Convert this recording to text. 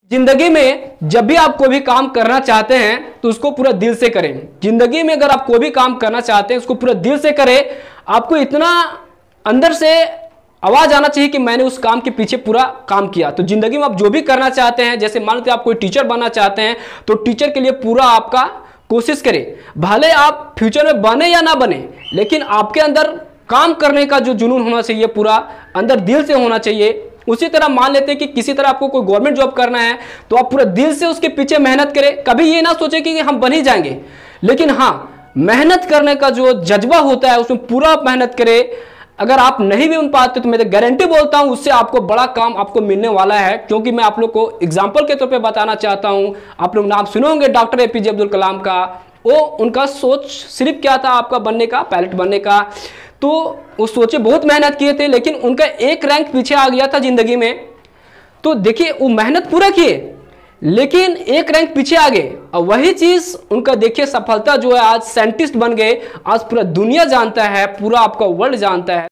जिंदगी में जब भी आप कोई भी काम करना चाहते हैं तो उसको पूरा दिल से करें। जिंदगी में अगर आप कोई भी काम करना चाहते हैं उसको पूरा दिल से करें। आपको इतना अंदर से आवाज आना चाहिए कि मैंने उस काम के पीछे पूरा काम किया। तो जिंदगी में आप जो भी करना चाहते हैं, जैसे मान लीजिए आप कोई टीचर बनना चाहते हैं तो टीचर के लिए पूरा आपका कोशिश करें। भले आप फ्यूचर में बने या ना बने, लेकिन आपके अंदर काम करने का जो जुनून होना चाहिए पूरा अंदर दिल से होना चाहिए। उसी तरह मान लेते हैं कि किसी तरह आपको कोई गवर्नमेंट जॉब करना है तो आप पूरा दिल से उसके पीछे मेहनत करें। कभी ये ना सोचे कि हम बन ही जाएंगे, लेकिन हाँ, मेहनत करने का जो जज्बा होता है उसमें पूरा आप मेहनत करें। अगर आप नहीं भी बन पाते तो मैं तो गारंटी बोलता हूं उससे आपको बड़ा काम आपको मिलने वाला है। क्योंकि मैं आप लोग को एग्जाम्पल के तौर पे बताना चाहता हूं। आप लोग नाम सुने होंगे डॉक्टर एपीजे अब्दुल कलाम का। वो उनका सोच सिर्फ क्या था, आपका बनने का, पायलट बनने का। तो वो सोचे बहुत मेहनत किए थे, लेकिन उनका एक रैंक पीछे आ गया था जिंदगी में। तो देखिए वो मेहनत पूरा किए लेकिन एक रैंक पीछे आ गए, और वही चीज उनका देखिए सफलता जो है, आज साइंटिस्ट बन गए, आज पूरा दुनिया जानता है, पूरा आपका वर्ल्ड जानता है।